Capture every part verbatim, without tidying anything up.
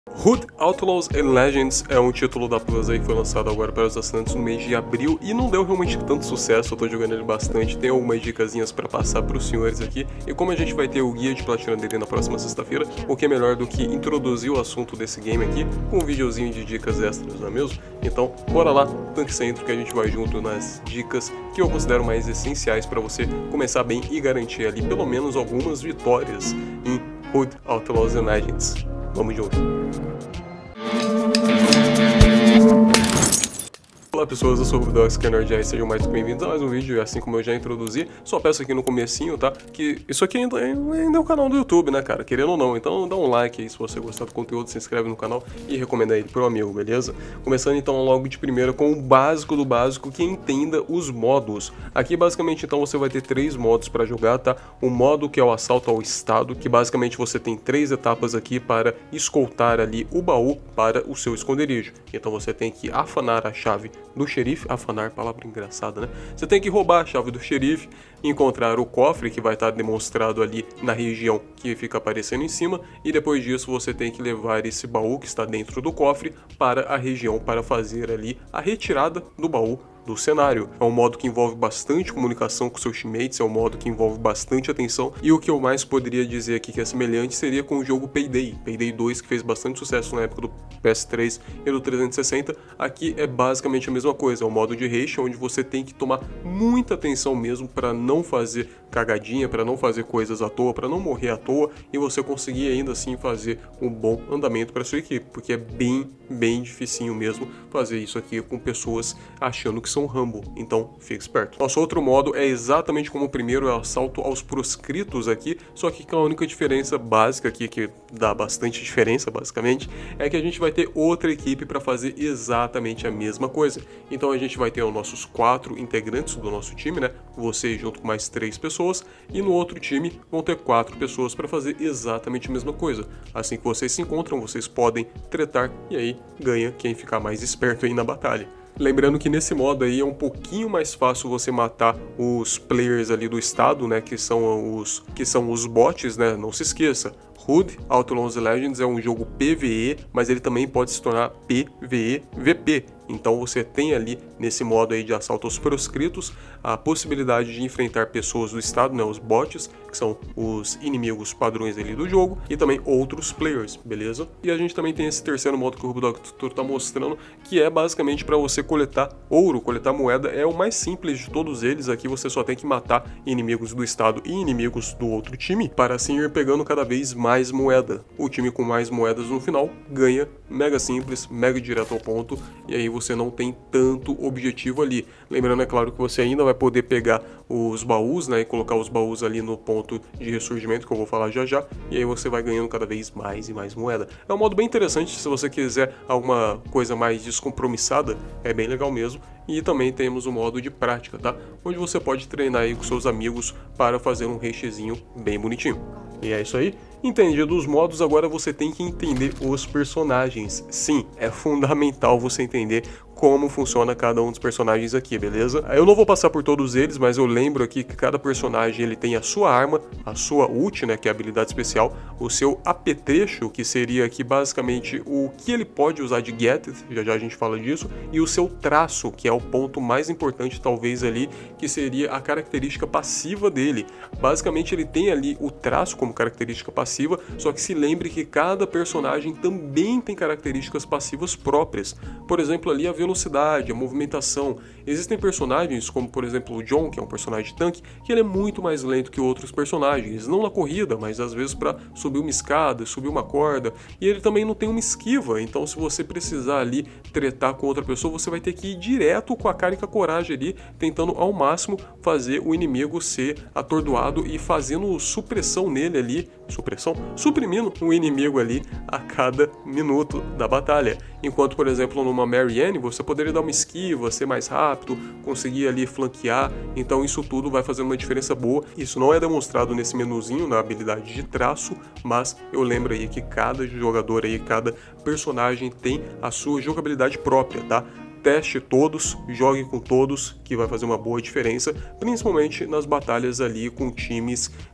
Hood Outlaws and Legends é um título da Plus aí que foi lançado agora para os assinantes no mês de abril e não deu realmente tanto sucesso. Eu tô jogando ele bastante, tem algumas dicasinhas para passar para os senhores aqui, e como a gente vai ter o guia de platina dele na próxima sexta-feira, o que é melhor do que introduzir o assunto desse game aqui com um videozinho de dicas extras, não é mesmo? Então bora lá, tanque centro, que a gente vai junto nas dicas que eu considero mais essenciais para você começar bem e garantir ali pelo menos algumas vitórias em Hood Outlaws and Legends. Vamos junto! Olá pessoas, eu sou o Budox, que é Nerd, e sejam mais bem-vindos a mais um vídeo. E assim como eu já introduzi, só peço aqui no comecinho, tá? Que isso aqui ainda é, ainda é um canal do YouTube, né, cara? Querendo ou não, então dá um like aí se você gostar do conteúdo, se inscreve no canal e recomenda ele pro amigo, beleza? Começando então logo de primeira com o básico do básico, que entenda os modos. Aqui basicamente então você vai ter três modos para jogar, tá? O modo que é o assalto ao estado, que basicamente você tem três etapas aqui para escoltar ali o baú para o seu esconderijo. Então você tem que afanar a chave do xerife, afanar, palavra engraçada, né? Você tem que roubar a chave do xerife, encontrar o cofre que vai estar demonstrado ali na região que fica aparecendo em cima, e depois disso você tem que levar esse baú que está dentro do cofre para a região para fazer ali a retirada do baú do cenário. É um modo que envolve bastante comunicação com seus teammates, é um modo que envolve bastante atenção, e o que eu mais poderia dizer aqui que é semelhante seria com o jogo Payday, Payday dois, que fez bastante sucesso na época do P S três e do trezentos e sessenta. Aqui é basicamente a mesma coisa, é um modo de rush onde você tem que tomar muita atenção mesmo para não fazer cagadinha, para não fazer coisas à toa, para não morrer à toa, e você conseguir ainda assim fazer um bom andamento para sua equipe, porque é bem, bem dificinho mesmo fazer isso aqui com pessoas achando que são Rambo, então fique esperto. Nosso outro modo é exatamente como o primeiro, é o assalto aos proscritos aqui, só que com a única diferença básica aqui, que dá bastante diferença basicamente, é que a gente vai ter outra equipe para fazer exatamente a mesma coisa. Então a gente vai ter os nossos quatro integrantes do nosso time, né? Você junto com mais três pessoas, e no outro time vão ter quatro pessoas para fazer exatamente a mesma coisa. Assim que vocês se encontram, vocês podem tretar, e aí ganha quem ficar mais esperto aí na batalha. Lembrando que nesse modo aí é um pouquinho mais fácil você matar os players ali do estado, né, que são os que são os bots, né? Não se esqueça, Hood Outlaws and Legends é um jogo P V E, mas ele também pode se tornar P V E V P. Então você tem ali nesse modo aí de assalto aos proscritos a possibilidade de enfrentar pessoas do estado, né, os bots, que são os inimigos padrões ali do jogo, e também outros players, beleza? E a gente também tem esse terceiro modo que o Rubodoctor tá mostrando, que é basicamente para você coletar ouro, coletar moeda. É o mais simples de todos eles. Aqui você só tem que matar inimigos do estado e inimigos do outro time, para assim ir pegando cada vez mais moeda. O time com mais moedas no final ganha, mega simples, mega direto ao ponto, e aí você não tem tanto objetivo ali. Lembrando, é claro, que você ainda vai poder pegar os baús, né, e colocar os baús ali no ponto de ressurgimento, que eu vou falar já já, e aí você vai ganhando cada vez mais e mais moeda. É um modo bem interessante se você quiser alguma coisa mais descompromissada, é bem legal mesmo. E também temos o modo de prática, tá? Onde você pode treinar aí com seus amigos para fazer um rushzinho bem bonitinho. E é isso aí. Entendido os modos, agora você tem que entender os personagens. Sim, é fundamental você entender como funciona cada um dos personagens aqui, beleza? Eu não vou passar por todos eles, mas eu lembro aqui que cada personagem ele tem a sua arma, a sua ult, né, que é a habilidade especial, o seu apetrecho, que seria aqui basicamente o que ele pode usar de gadget, já já a gente fala disso, e o seu traço, que é o ponto mais importante talvez ali, que seria a característica passiva dele. Basicamente ele tem ali o traço como característica passiva, só que se lembre que cada personagem também tem características passivas próprias. Por exemplo, ali a velocidade, a movimentação. Existem personagens como, por exemplo, o John, que é um personagem tanque, que ele é muito mais lento que outros personagens, não na corrida, mas às vezes para subir uma escada, subir uma corda, e ele também não tem uma esquiva. Então se você precisar ali tretar com outra pessoa, você vai ter que ir direto com a cara e com a coragem ali, tentando ao máximo fazer o inimigo ser atordoado e fazendo supressão nele ali, supressão? Suprimindo o inimigo ali a cada minuto da batalha. Enquanto, por exemplo, numa Marianne, você poderia dar uma esquiva, ser mais rápido, conseguir ali flanquear. Então isso tudo vai fazendo uma diferença boa. Isso não é demonstrado nesse menuzinho, na habilidade de traço, mas eu lembro aí que cada jogador aí, cada personagem tem a sua jogabilidade própria, tá? Teste todos, jogue com todos, que vai fazer uma boa diferença, principalmente nas batalhas ali com times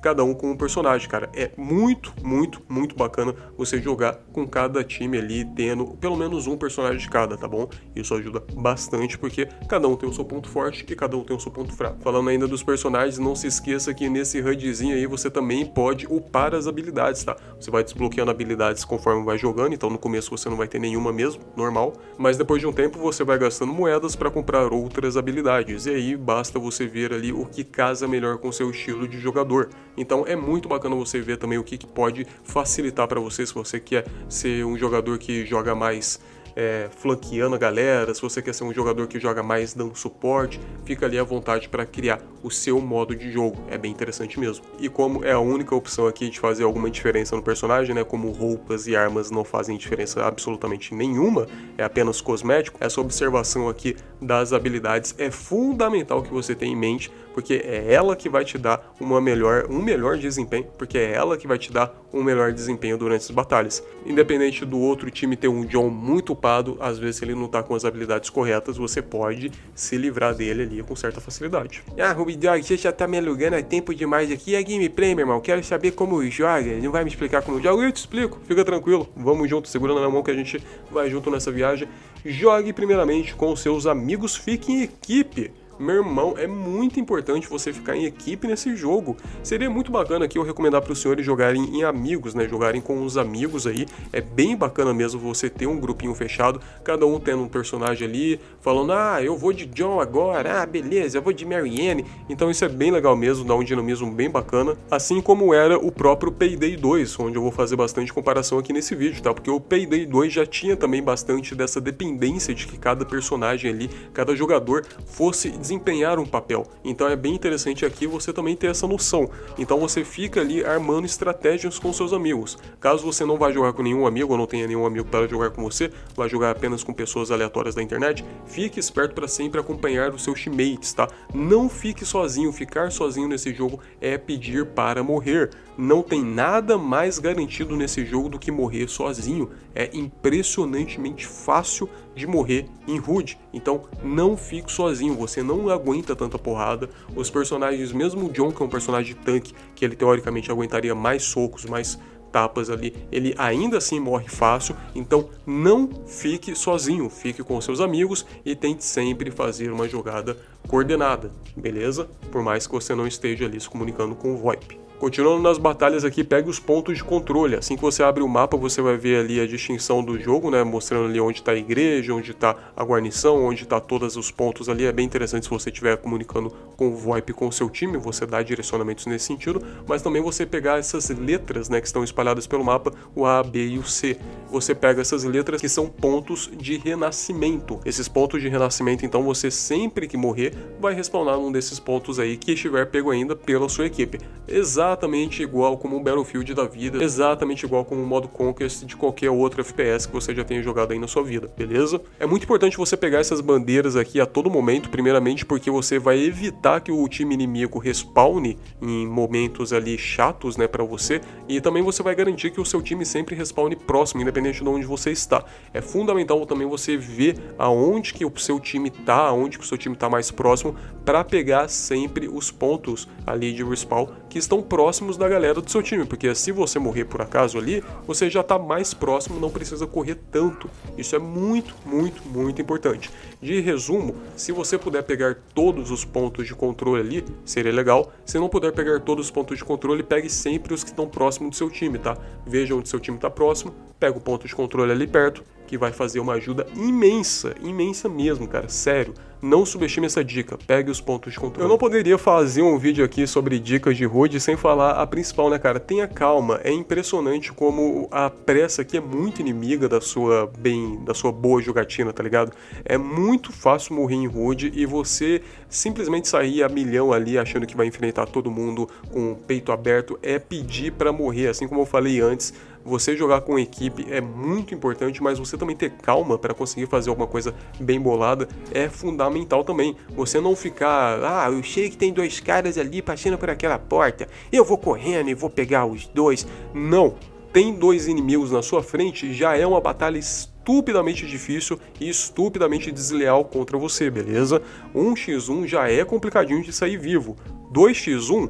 cada um com um personagem, cara. É muito, muito, muito bacana você jogar com cada time ali, tendo pelo menos um personagem de cada, tá bom? Isso ajuda bastante, porque cada um tem o seu ponto forte e cada um tem o seu ponto fraco. Falando ainda dos personagens, não se esqueça que nesse H U Dzinho aí você também pode upar as habilidades, tá? Você vai desbloqueando habilidades conforme vai jogando, então no começo você não vai ter nenhuma mesmo, normal, mas depois de um tempo você vai gastando moedas para comprar outras habilidades, e aí basta você ver ali o que casa melhor com o seu estilo de jogador. Então é muito bacana você ver também o que, que pode facilitar para você, se você quer ser um jogador que joga mais É, flanqueando a galera, se você quer ser um jogador que joga mais dando suporte, fica ali à vontade para criar o seu modo de jogo, é bem interessante mesmo. E como é a única opção aqui de fazer alguma diferença no personagem, né, como roupas e armas não fazem diferença absolutamente nenhuma, é apenas cosmético, essa observação aqui das habilidades é fundamental que você tenha em mente, porque é ela que vai te dar uma melhor, um melhor desempenho, porque é ela que vai te dar um melhor desempenho durante as batalhas. Independente do outro time ter um John muito upado, às vezes se ele não tá com as habilidades corretas, você pode se livrar dele ali com certa facilidade. Ah, Rubidog, você já tá me alugando há tempo demais aqui, é gameplay, meu irmão, quero saber como joga, não vai me explicar como joga? Eu te explico, fica tranquilo, vamos junto, segurando na mão que a gente vai junto nessa viagem. Jogue primeiramente com seus amigos, fique em equipe. Meu irmão, é muito importante você ficar em equipe nesse jogo. Seria muito bacana aqui eu recomendar para os senhores jogarem em amigos, né? Jogarem com os amigos aí. É bem bacana mesmo você ter um grupinho fechado, cada um tendo um personagem ali, falando, ah, eu vou de John agora, ah, beleza, eu vou de Marianne. Então isso é bem legal mesmo, dá um dinamismo bem bacana. Assim como era o próprio Payday dois, onde eu vou fazer bastante comparação aqui nesse vídeo, tá? Porque o Payday dois já tinha também bastante dessa dependência de que cada personagem ali, cada jogador fosse desempenhar um papel. Então é bem interessante aqui você também ter essa noção. Então você fica ali armando estratégias com seus amigos. Caso você não vá jogar com nenhum amigo ou não tenha nenhum amigo para jogar com você, vai jogar apenas com pessoas aleatórias da internet, fique esperto para sempre acompanhar os seus teammates, tá? Não fique sozinho. Ficar sozinho nesse jogo é pedir para morrer. Não tem nada mais garantido nesse jogo do que morrer sozinho. É impressionantemente fácil de morrer em H U D. Então não fique sozinho, você não aguenta tanta porrada. Os personagens, mesmo o John, que é um personagem de tanque, que ele teoricamente aguentaria mais socos, mais tapas ali, ele ainda assim morre fácil. Então não fique sozinho, fique com seus amigos e tente sempre fazer uma jogada coordenada, beleza? Por mais que você não esteja ali se comunicando com o VoIP. Continuando nas batalhas aqui, pegue os pontos de controle. Assim que você abre o mapa, você vai ver ali a distinção do jogo, né? Mostrando ali onde está a igreja, onde está a guarnição, onde está todos os pontos ali. É bem interessante se você estiver comunicando com o VoIP com o seu time, você dá direcionamentos nesse sentido, mas também você pegar essas letras, né, que estão espalhadas pelo mapa, o A, B e o C. Você pega essas letras que são pontos de renascimento. Esses pontos de renascimento, então, você sempre que morrer, vai respawnar num desses pontos aí que estiver pego ainda pela sua equipe. Exatamente igual como o Battlefield da vida, exatamente igual como o modo Conquest de qualquer outro F P S que você já tenha jogado aí na sua vida, beleza? É muito importante você pegar essas bandeiras aqui a todo momento, primeiramente porque você vai evitar que o time inimigo respawne em momentos ali chatos, né, pra você, e também você vai garantir que o seu time sempre respawne próximo, independente de onde você está. É fundamental também você ver aonde que o seu time tá, aonde que o seu time tá mais próximo, para pegar sempre os pontos ali de respawn que estão próximos da galera do seu time, porque se você morrer por acaso ali, você já tá mais próximo, não precisa correr tanto. Isso é muito, muito, muito importante. De resumo, se você puder pegar todos os pontos de controle ali, seria legal. Se não puder pegar todos os pontos de controle, pegue sempre os que estão próximos do seu time, tá? Veja onde seu time tá próximo, pega o ponto de controle ali perto, que vai fazer uma ajuda imensa, imensa mesmo, cara, sério. Não subestime essa dica, pegue os pontos de controle. Eu não poderia fazer um vídeo aqui sobre dicas de H U D sem falar a principal, né, cara? Tenha calma, é impressionante como a pressa aqui é muito inimiga da sua bem, da sua boa jogatina, tá ligado? É muito fácil morrer em H U D e você simplesmente sair a milhão ali achando que vai enfrentar todo mundo com o peito aberto é pedir pra morrer, assim como eu falei antes. Você jogar com equipe é muito importante, mas você também ter calma para conseguir fazer alguma coisa bem bolada é fundamental também. Você não ficar, ah, eu sei que tem dois caras ali passando por aquela porta, eu vou correndo e vou pegar os dois. Não, tem dois inimigos na sua frente, já é uma batalha estupidamente difícil e estupidamente desleal contra você, beleza? um contra um já é complicadinho de sair vivo. dois contra um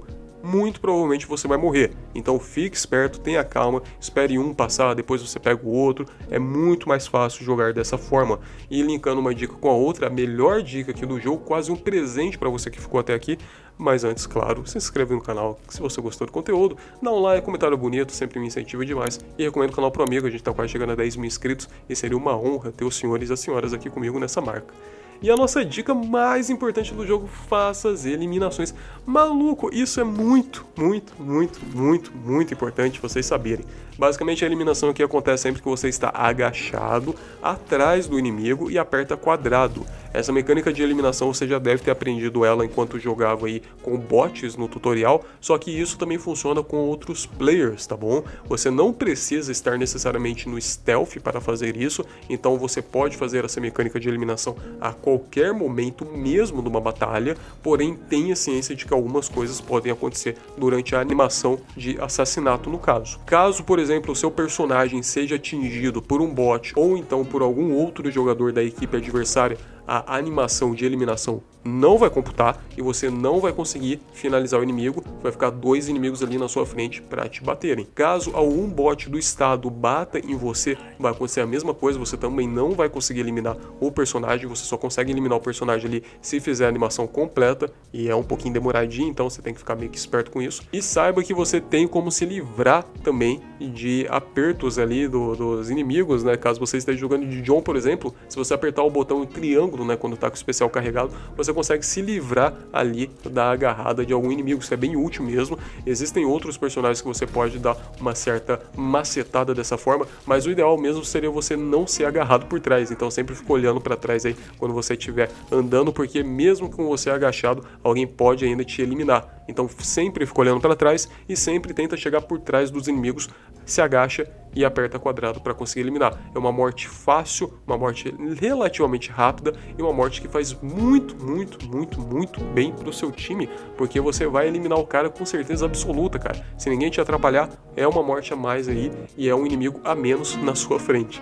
muito provavelmente você vai morrer. Então fique esperto, tenha calma, espere um passar, depois você pega o outro. É muito mais fácil jogar dessa forma. E linkando uma dica com a outra, a melhor dica aqui do jogo, quase um presente para você que ficou até aqui. Mas antes, claro, se inscreve no canal se você gostou do conteúdo, dá um like, comentário bonito, sempre me incentiva demais. E recomendo o canal pro amigo, a gente tá quase chegando a dez mil inscritos e seria uma honra ter os senhores e as senhoras aqui comigo nessa marca. E a nossa dica mais importante do jogo, faça as eliminações. Maluco, isso é muito, muito, muito, muito, muito importante vocês saberem. Basicamente a eliminação aqui acontece sempre que você está agachado atrás do inimigo e aperta quadrado. Essa mecânica de eliminação você já deve ter aprendido ela enquanto jogava aí com bots no tutorial, só que isso também funciona com outros players, tá bom? Você não precisa estar necessariamente no stealth para fazer isso, então você pode fazer essa mecânica de eliminação a qualquer momento mesmo numa batalha, porém tenha ciência de que algumas coisas podem acontecer durante a animação de assassinato no caso. Caso, por exemplo, o seu personagem seja atingido por um bot ou então por algum outro jogador da equipe adversária, a animação de eliminação não vai computar e você não vai conseguir finalizar o inimigo, vai ficar dois inimigos ali na sua frente para te baterem. Caso algum bot do estado bata em você, vai acontecer a mesma coisa, você também não vai conseguir eliminar o personagem, você só consegue eliminar o personagem ali se fizer a animação completa, e é um pouquinho demoradinho, então você tem que ficar meio que esperto com isso. E saiba que você tem como se livrar também de apertos ali do, dos inimigos, né? Caso você esteja jogando de John, por exemplo, se você apertar o botão triângulo, né, quando tá com o especial carregado, você consegue se livrar ali da agarrada de algum inimigo, isso é bem útil mesmo. Existem outros personagens que você pode dar uma certa macetada dessa forma, mas o ideal mesmo seria você não ser agarrado por trás, então sempre fica olhando para trás aí quando você estiver andando, porque mesmo com você agachado, alguém pode ainda te eliminar. Então sempre fica olhando para trás e sempre tenta chegar por trás dos inimigos, se agacha e aperta quadrado para conseguir eliminar. É uma morte fácil, uma morte relativamente rápida e uma morte que faz muito, muito, muito, muito bem pro seu time, porque você vai eliminar o cara com certeza absoluta, cara. Se ninguém te atrapalhar, é uma morte a mais aí e é um inimigo a menos na sua frente.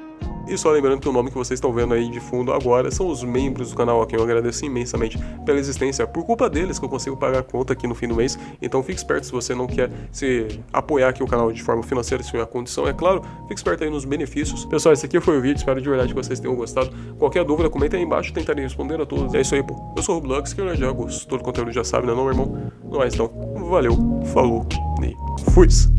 E só lembrando que o nome que vocês estão vendo aí de fundo agora são os membros do canal, a quem eu agradeço imensamente pela existência. Por culpa deles que eu consigo pagar a conta aqui no fim do mês. Então fique esperto se você não quer se apoiar aqui o canal de forma financeira, se é a condição, é claro. Fique esperto aí nos benefícios. Pessoal, esse aqui foi o vídeo, espero de verdade que vocês tenham gostado. Qualquer dúvida, comenta aí embaixo, tentarei responder a todos. É isso aí, pô. Eu sou o Roblox, que eu já gostou do conteúdo, já sabe, né não, meu irmão? Não é, então, valeu, falou e fui!